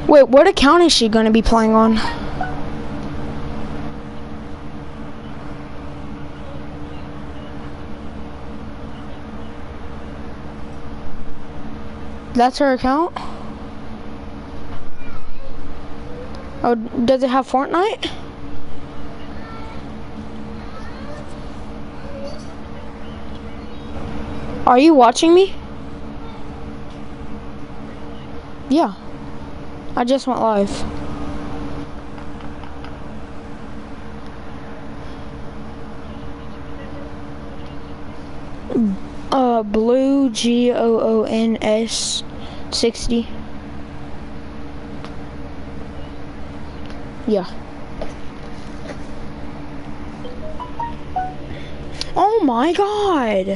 Wait, what account is she gonna be playing on? That's her account? Oh, does it have Fortnite? Are you watching me? Yeah. I just went live. Blue GOONS 60. Yeah. Oh my god.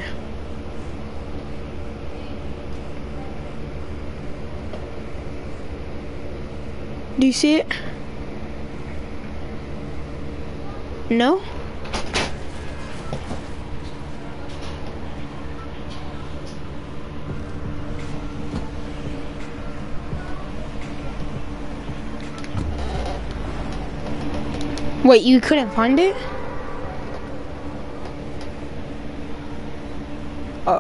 Do you see it? No? Wait, you couldn't find it? Oh.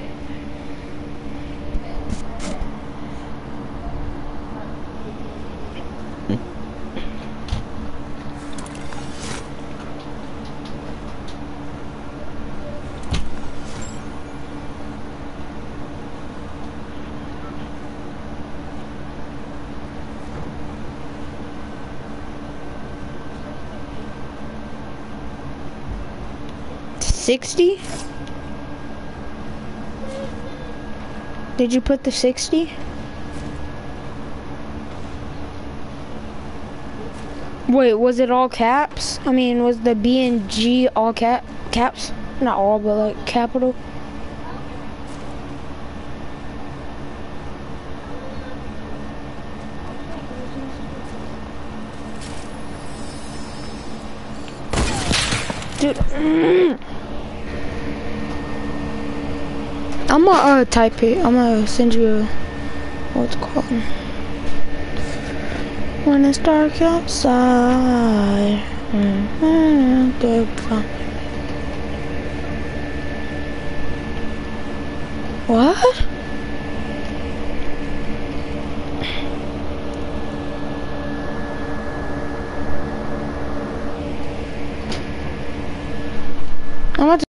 $60? Did you put the 60? Wait, was it all caps? I mean, was the B and G all caps? Not all, but like capital. Dude, I'm gonna type it. I'm gonna send you a, what's it called? When it's dark outside. What? I'm about to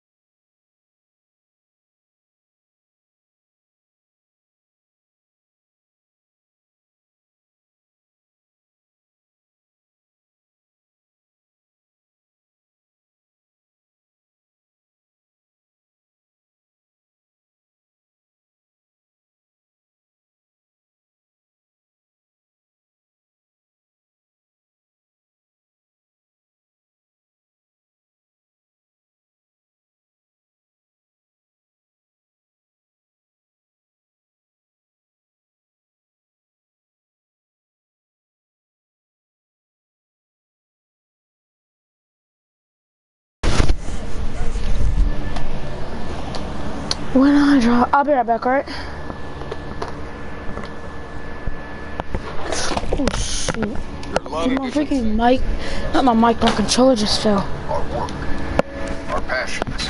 when I draw, I'll be right back, alright? Oh shoot. Dude, my freaking mic, not my mic, my controller just fell. Our work, our passions.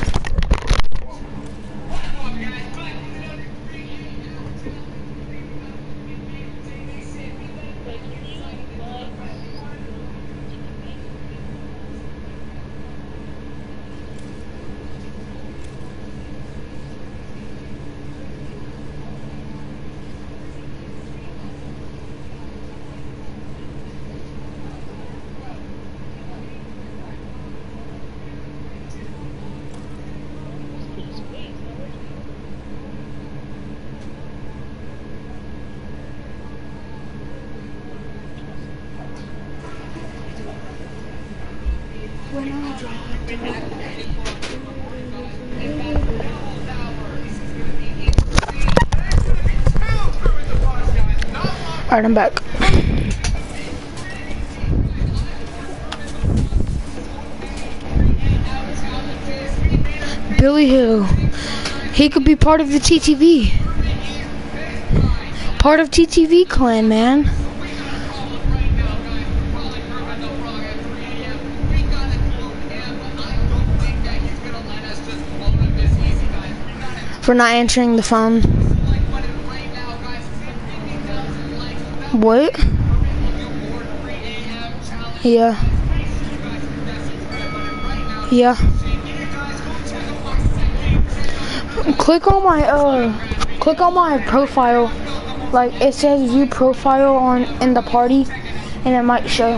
Alright, I'm back. Billy Hill. He could be part of the TTV. Part of TTV clan, man. for not answering the phone. What? Yeah. Yeah. Click on my profile. Like it says view profile on in the party, and it might show.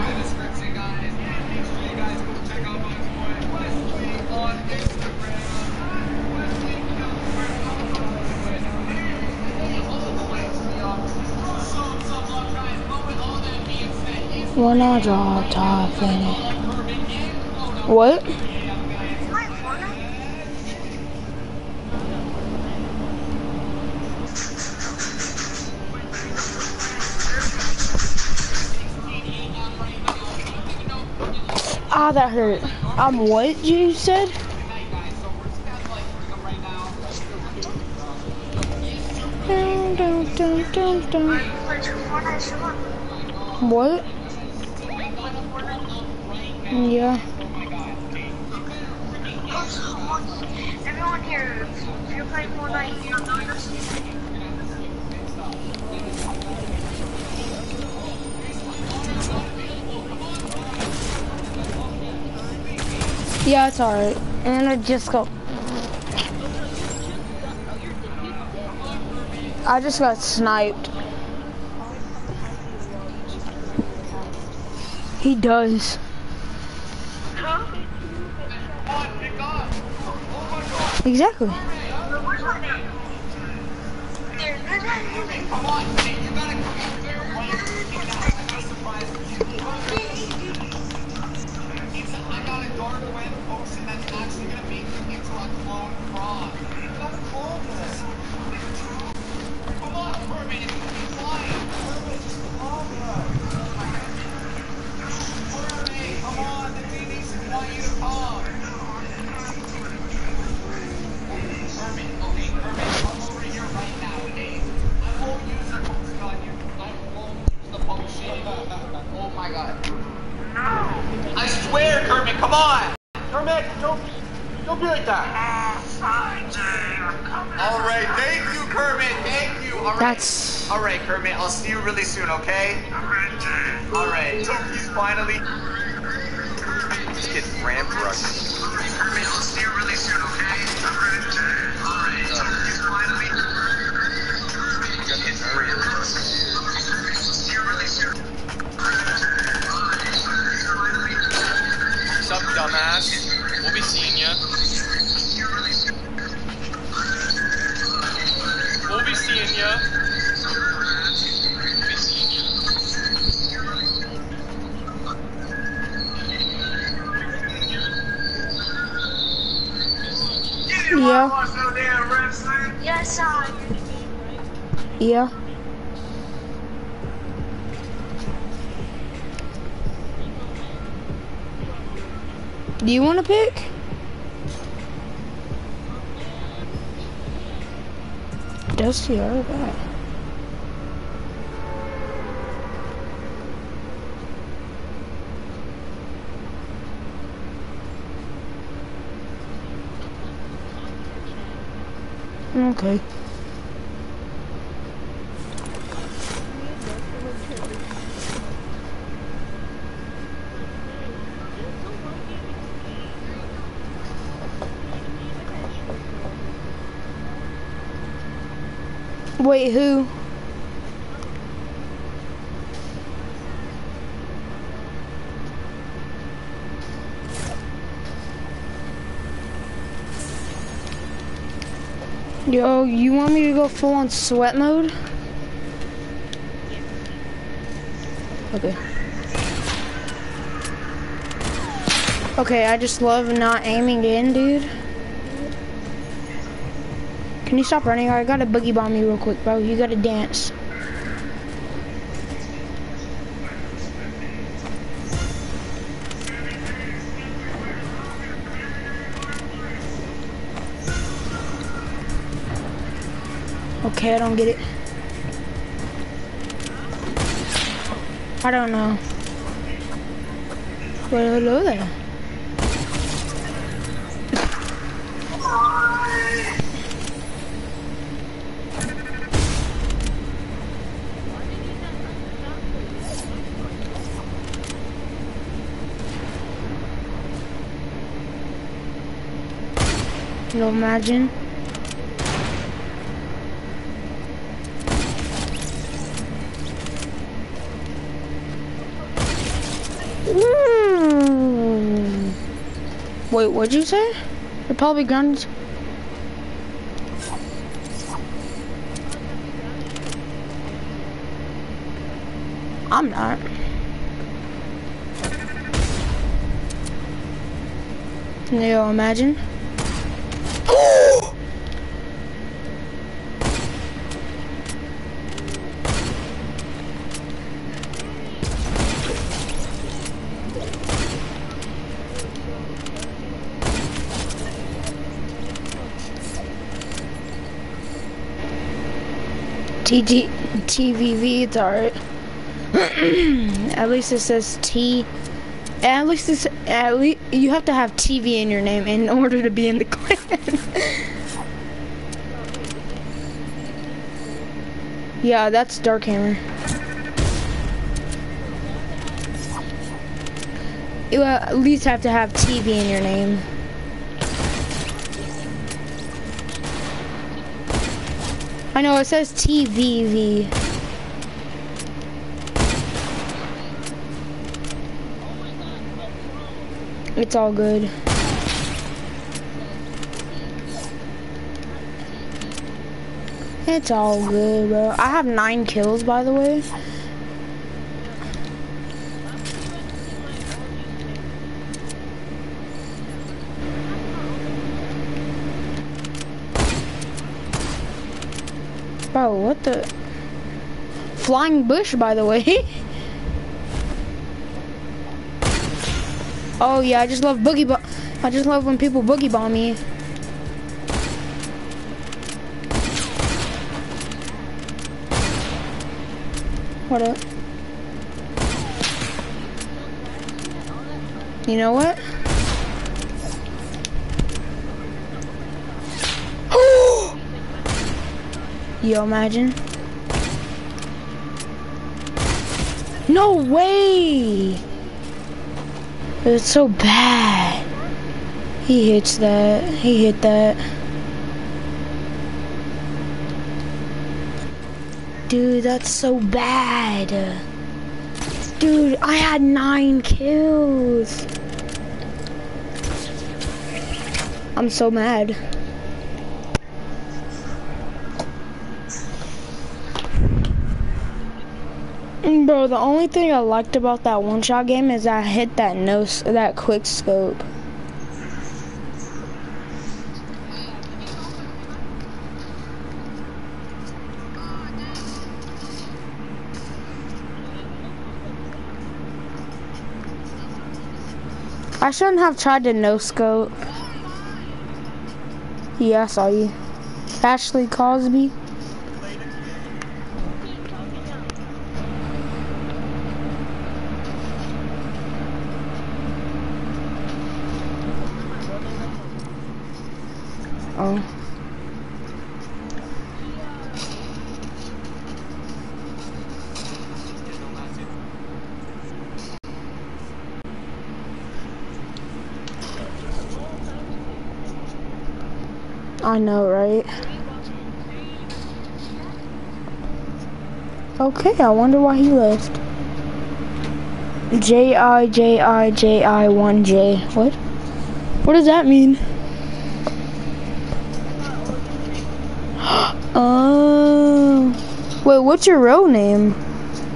When I drop top finish. What? Ah, that hurt. What you said? Dun. What? Yeah. Everyone here, if you're playing Fortnite, you're not Yeah, it's alright. And I just got sniped. He does. Exactly. I swear, Kermit, come on! Kermit, don't be like that. All right, thank you, Kermit, thank you. All right. All right, Kermit, I'll see you really soon, okay? All right, Toki's finally. This kid's ram rushing. Kermit, I'll see you really soon, okay? All right, Toki's finally. See you really soon. What's up, dumbass? We'll be seeing ya. We'll be seeing ya. We'll be seeing Yeah. Yeah. Yes, Yeah. Do you want to pick? Dusty, all right. Okay. Wait, who? Yo, you want me to go full on sweat mode? Okay. Okay, I just love not aiming in, dude. Can you stop running? I gotta boogie bomb you real quick, bro. You gotta dance. Okay, I don't get it. I don't know. Well, hello there. You'll imagine. Wait, what'd you say? They're probably guns. I'm not. Yo, imagine. TVV, it's alright. At least it says T. At least you have to have TV in your name in order to be in the clan. Yeah, that's Darkhammer. You at least have to have TV in your name. I know, it says TVV. It's all good. It's all good, bro. I have 9 kills, by the way. Bro, what the? Flying bush, by the way. Oh yeah, I just love I just love when people boogie bomb me. What up? You know what? Yo, imagine. No way! It's so bad. He hits that. He hit that. Dude, that's so bad. Dude, I had 9 kills. I'm so mad. Bro, the only thing I liked about that one-shot game is I hit that quick scope. I shouldn't have tried to no-scope. Yeah, I saw you. Ashley Cosby. Oh. I know, right? Okay, I wonder why he left. JIJIJI1J. What? What does that mean? Oh. Wait, what's your real name? Oh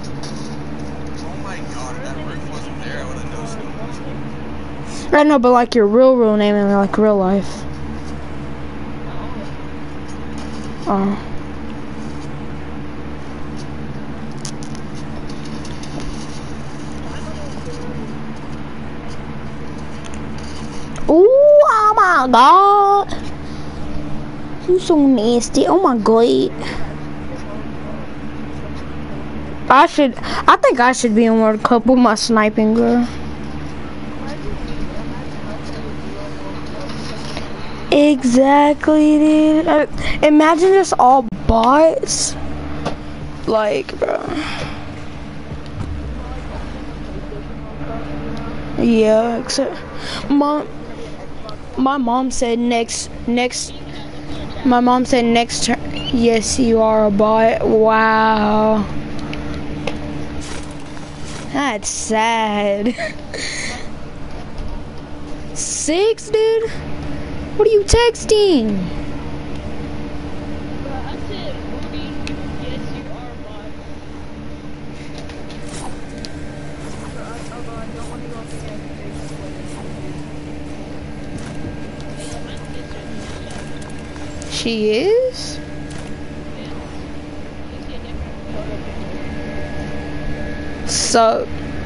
my god, if that roof wasn't there, I would have no-scoped. I know, but like your real name in like real life. Oh. Ooh, oh my god. You're so nasty. Oh my god. I think I should be in World Cup with my sniping girl. Exactly, dude. Imagine just all bots. Like, bro. Yeah, except My mom said next. My mom said next turn. Yes, you are a bot. Wow. That's sad. 6, dude? What are you texting? She is? So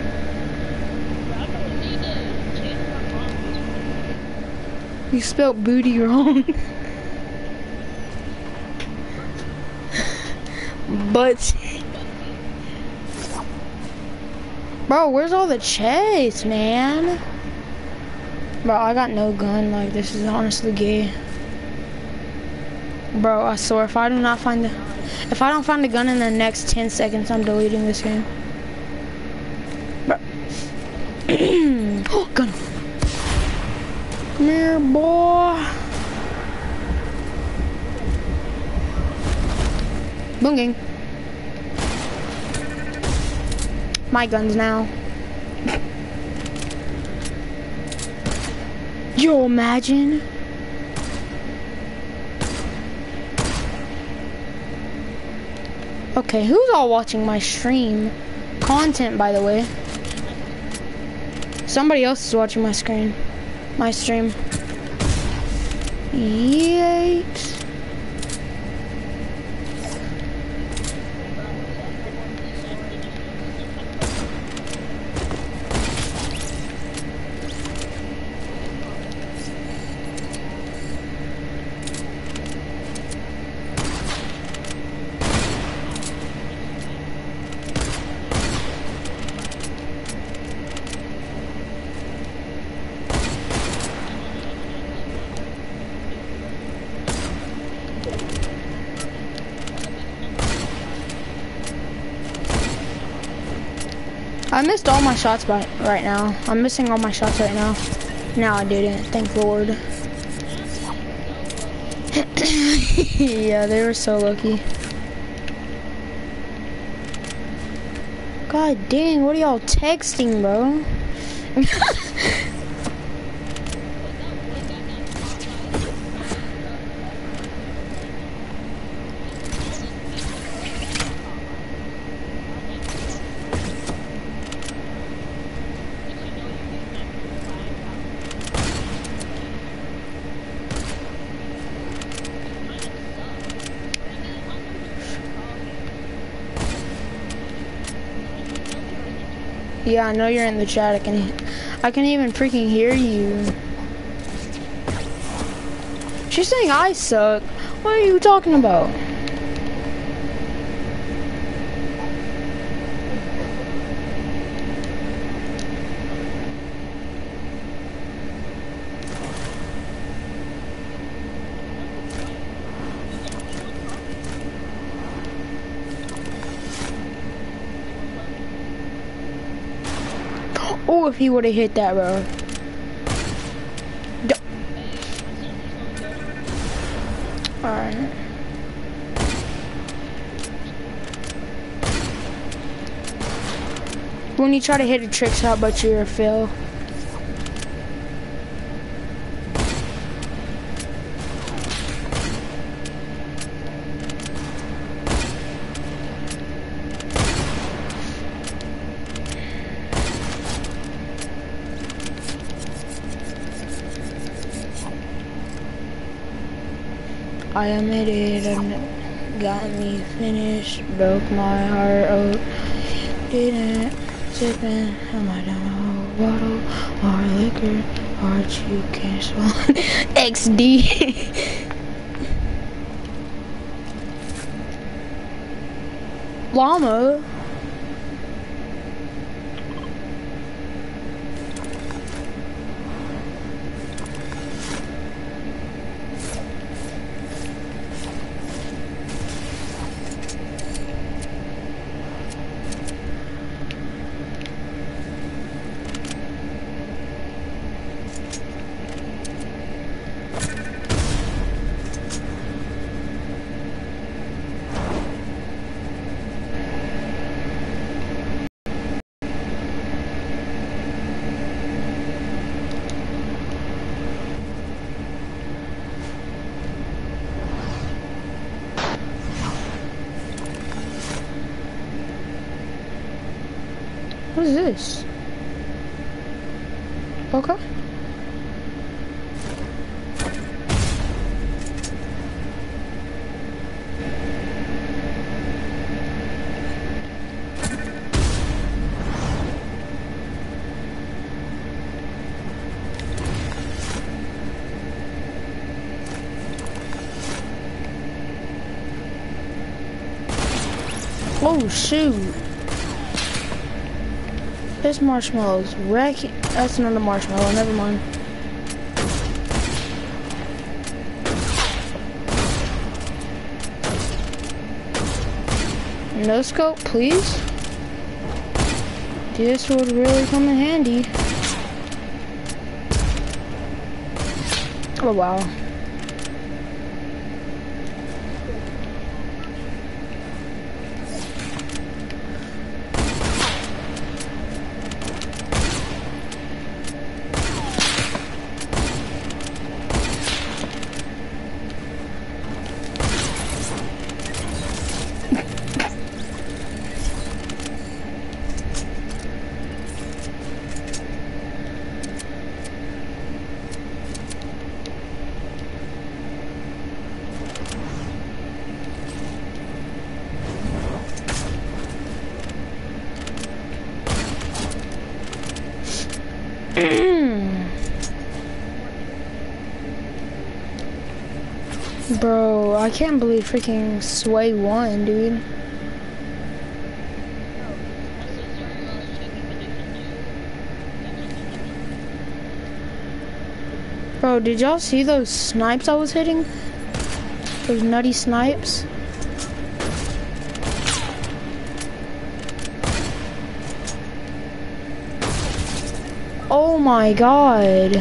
you spelled booty wrong. But bro, where's all the chase, man? Bro, I got no gun. Like, this is honestly gay. Bro, I swear, if I don't find the gun in the next 10 seconds, I'm deleting this game. Bro. Oh, gun. Come here, boy. Boom gang. My guns now. Yo, imagine. Okay, who's all watching my stream? Content, by the way. Somebody else is watching my stream. Yikes. I missed all my shots right now. I'm missing all my shots right now. No, I didn't. Thank Lord. Yeah, they were so lucky. God dang, what are y'all texting, bro? Yeah, I know you're in the chat. I can even freaking hear you. She's saying I suck. What are you talking about? Oh, if he would have hit that, bro. Alright. When you try to hit a trick shot, but you're a fail. I admitted and got me finished, broke my heart, oh, didn't sipping on my down bottle, or liquor, heart you can't swallow. XD. Llama. What is this? Okay. Oh shoot. This marshmallow's wrecking. That's another marshmallow, never mind. No scope, please. This would really come in handy. Oh wow. Bro, I can't believe freaking Sway won, dude. Bro, did y'all see those snipes I was hitting? Those nutty snipes? Oh my god.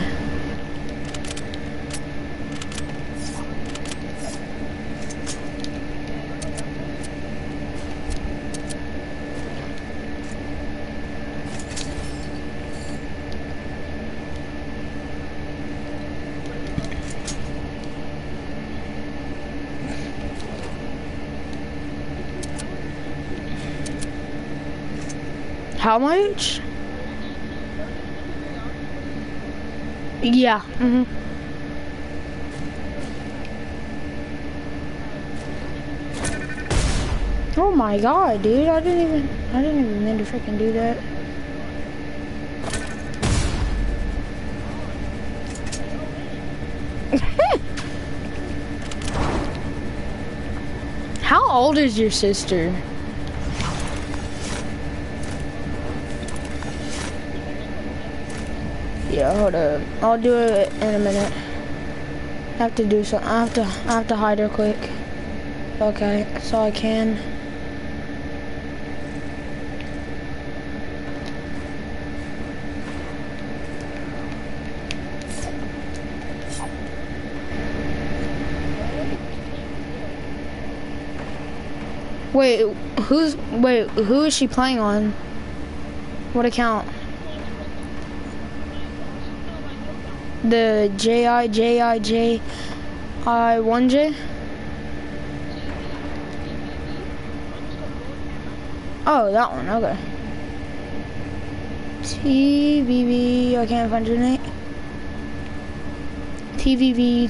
How much? Yeah. Oh my god, dude! I didn't even mean to freaking do that. How old is your sister? Yeah, hold up. I'll do it in a minute. I have to do something. I have to hide her quick. Okay, so I can. Wait, who is she playing on? What account? The JIJIJ1J? Oh, that one, okay. TVV, I can't find your name. TVV,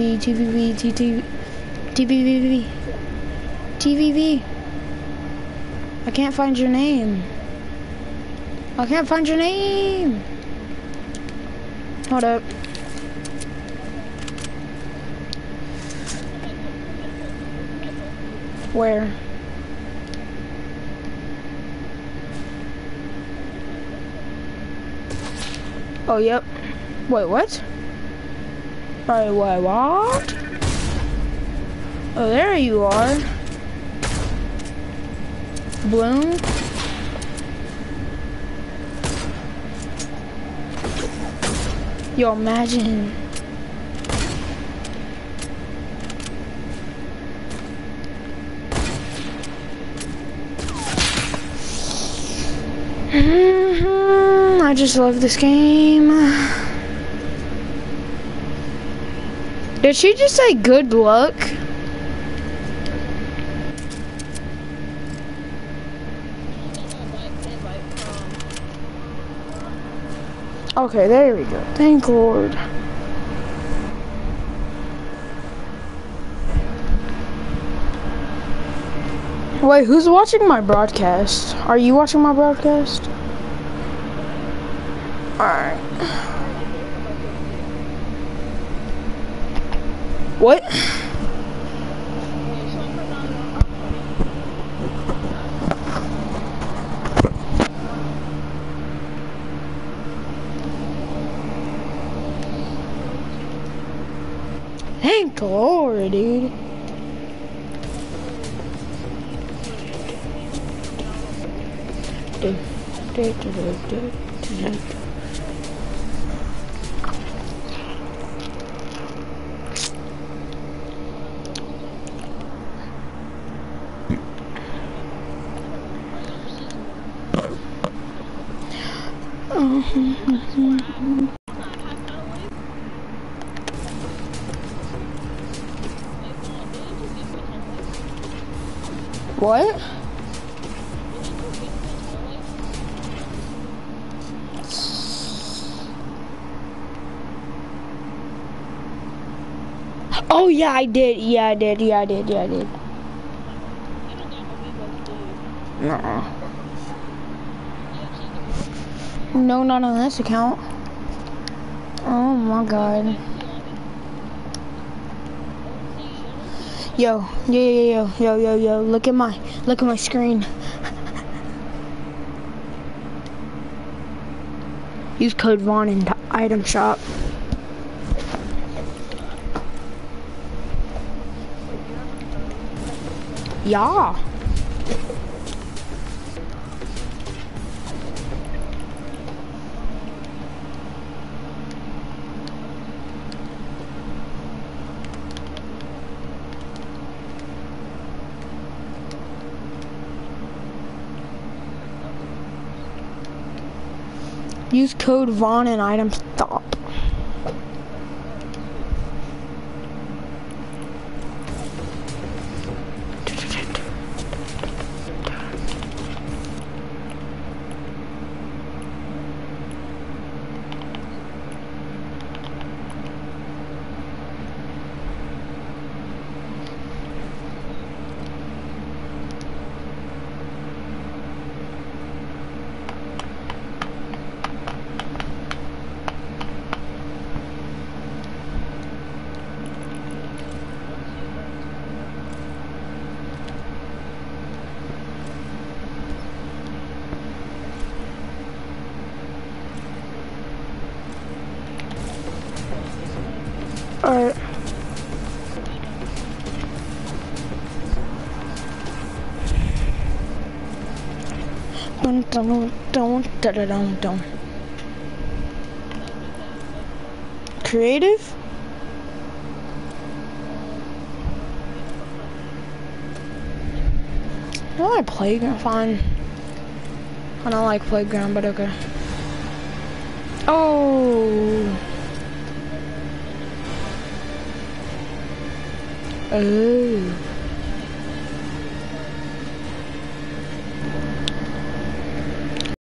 TVV. I can't find your name. I can't find your name. Hold up. Where? Oh, yep. Wait, what? Wait, what? Oh, there you are. Bloom. Yo, imagine. I just love this game. Did she just say good luck? Okay, there we go. Thank Lord. Wait, who's watching my broadcast? Are you watching my broadcast? Alright. What? Thank Lord, dude. What? Oh yeah, I did. Yeah, I did. Yeah, I did. Yeah, I did. Nuh-uh. No, not on this account. Oh my god. Yo, yo. Look at my screen. Use code Vaughn in the item shop. Yeah. Use code Vaughn in item shop. Alright. Don't. Creative? I don't like playground. Fine. I don't like playground, but okay. Oh. Oh.